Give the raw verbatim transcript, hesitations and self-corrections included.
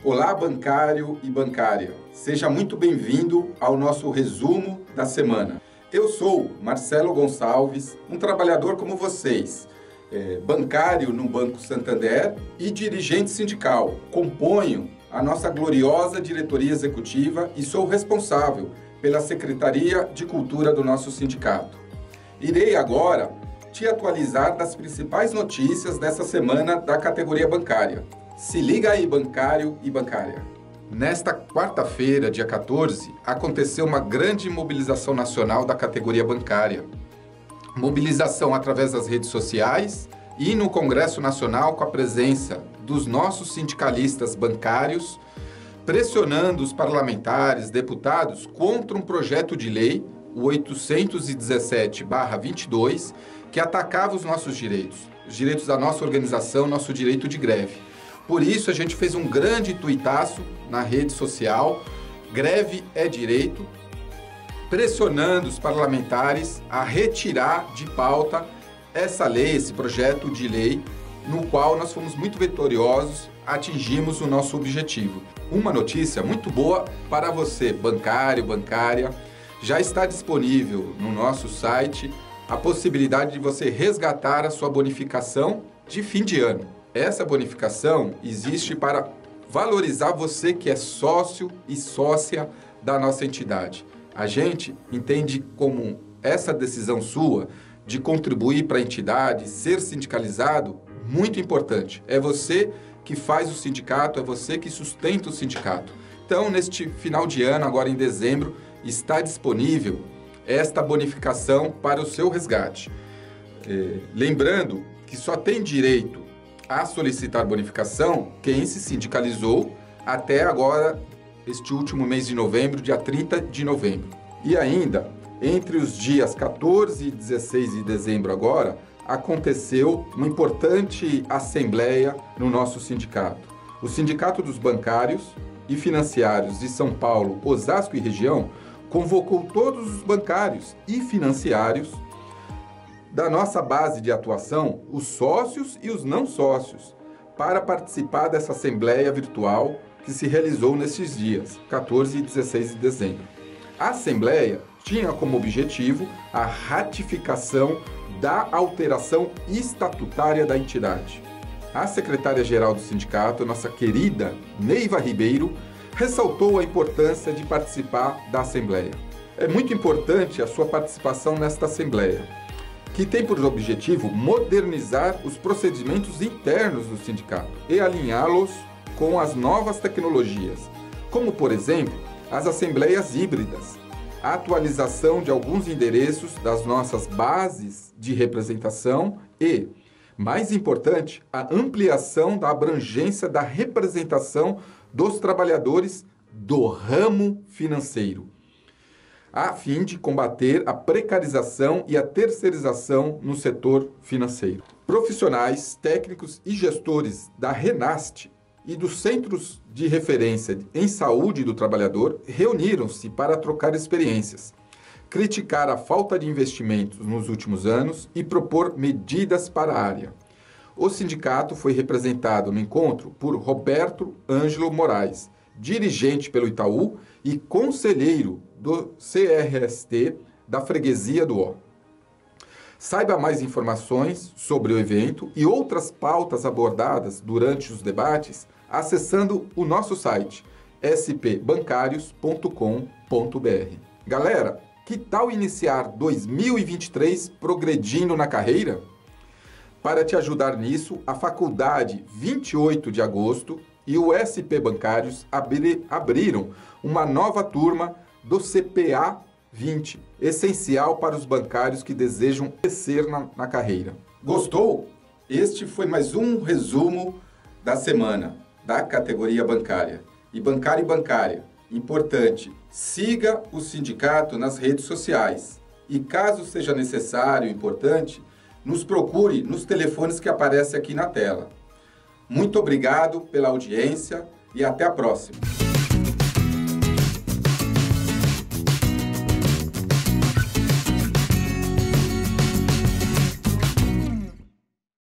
Olá, bancário e bancária. Seja muito bem-vindo ao nosso resumo da semana. Eu sou Marcelo Gonçalves, um trabalhador como vocês, é, bancário no Banco Santander e dirigente sindical. Componho a nossa gloriosa diretoria executiva e sou responsável pela Secretaria de Cultura do nosso sindicato. Irei agora te atualizar das principais notícias dessa semana da categoria bancária. Se liga aí, bancário e bancária. Nesta quarta-feira, dia quatorze, aconteceu uma grande mobilização nacional da categoria bancária. Mobilização através das redes sociais e no Congresso Nacional com a presença dos nossos sindicalistas bancários, pressionando os parlamentares, deputados, contra um projeto de lei, o oitocentos e dezessete barra vinte e dois, que atacava os nossos direitos, os direitos da nossa organização, nosso direito de greve. Por isso, a gente fez um grande tuitaço na rede social, Greve é Direito, pressionando os parlamentares a retirar de pauta essa lei, esse projeto de lei, no qual nós fomos muito vitoriosos, atingimos o nosso objetivo. Uma notícia muito boa para você, bancário, bancária, já está disponível no nosso site a possibilidade de você resgatar a sua bonificação de fim de ano. Essa bonificação existe para valorizar você que é sócio e sócia da nossa entidade. A gente entende como essa decisão sua de contribuir para a entidade, ser sindicalizado, muito importante. É você que faz o sindicato, é você que sustenta o sindicato. Então, neste final de ano, agora em dezembro, está disponível esta bonificação para o seu resgate. É, lembrando que só tem direito a solicitar bonificação quem se sindicalizou até agora, este último mês de novembro, dia trinta de novembro. E ainda, entre os dias quatorze e dezesseis de dezembro agora, aconteceu uma importante assembleia no nosso sindicato. O Sindicato dos Bancários e Financiários de São Paulo, Osasco e região convocou todos os bancários e financiários da nossa base de atuação, os sócios e os não sócios, para participar dessa assembleia virtual que se realizou nesses dias, quatorze e dezesseis de dezembro. A assembleia tinha como objetivo a ratificação da alteração estatutária da entidade. A secretária-geral do sindicato, nossa querida Neiva Ribeiro, ressaltou a importância de participar da assembleia. É muito importante a sua participação nesta assembleia, que tem por objetivo modernizar os procedimentos internos do sindicato e alinhá-los com as novas tecnologias, como, por exemplo, as assembleias híbridas, a atualização de alguns endereços das nossas bases de representação e, mais importante, a ampliação da abrangência da representação dos trabalhadores do ramo financeiro, a fim de combater a precarização e a terceirização no setor financeiro. Profissionais, técnicos e gestores da Renast e dos Centros de Referência em Saúde do Trabalhador reuniram-se para trocar experiências, criticar a falta de investimentos nos últimos anos e propor medidas para a área. O sindicato foi representado no encontro por Roberto Ângelo Moraes, dirigente pelo Itaú e conselheiro do C R S T da Freguesia do Ó. Saiba mais informações sobre o evento e outras pautas abordadas durante os debates acessando o nosso site s p bancários ponto com ponto b r. Galera, que tal iniciar dois mil e vinte e três progredindo na carreira? Para te ajudar nisso, a Faculdade vinte e oito de agosto e o S P Bancários abri, abriram uma nova turma do C P A vinte, essencial para os bancários que desejam crescer na, na carreira. Gostou? Este foi mais um resumo da semana da categoria bancária. E bancário e bancária, importante, siga o sindicato nas redes sociais. E caso seja necessário e importante, nos procure nos telefones que aparecem aqui na tela. Muito obrigado pela audiência e até a próxima.